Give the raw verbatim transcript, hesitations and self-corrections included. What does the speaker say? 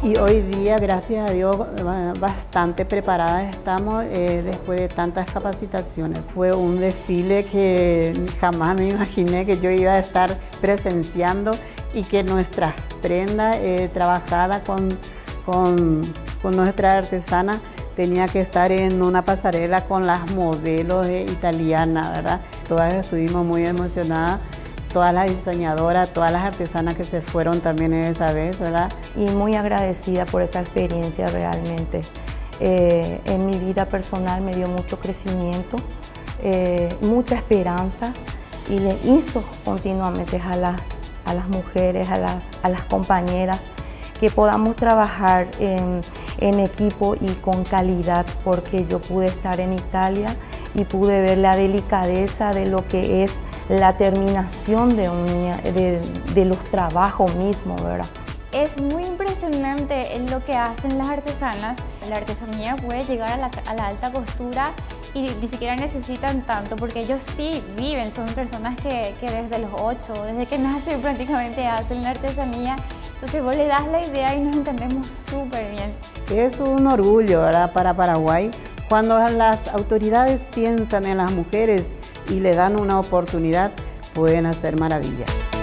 Y hoy día, gracias a Dios, bastante preparadas estamos eh, después de tantas capacitaciones. Fue un desfile que jamás me imaginé que yo iba a estar presenciando y que nuestras prendas eh, trabajadas con, con, con nuestra artesana tenía que estar en una pasarela con las modelos eh, italianas, ¿verdad? Todas estuvimos muy emocionadas. Todas las diseñadoras, todas las artesanas que se fueron también esa vez, ¿verdad? Y muy agradecida por esa experiencia realmente. Eh, en mi vida personal me dio mucho crecimiento, eh, mucha esperanza y le insto continuamente a las, a las mujeres, a, la, a las compañeras que podamos trabajar en, en equipo y con calidad, porque yo pude estar en Italia y pude ver la delicadeza de lo que es la terminación de, un, de, de los trabajos mismos, ¿verdad? Es muy impresionante lo que hacen las artesanas. La artesanía puede llegar a la, a la alta costura y ni siquiera necesitan tanto, porque ellos sí viven, son personas que, que desde los ocho, desde que nacen prácticamente hacen la artesanía. Entonces vos le das la idea y nos entendemos súper bien. Es un orgullo, ¿verdad?, para Paraguay. Cuando las autoridades piensan en las mujeres y le dan una oportunidad, pueden hacer maravillas.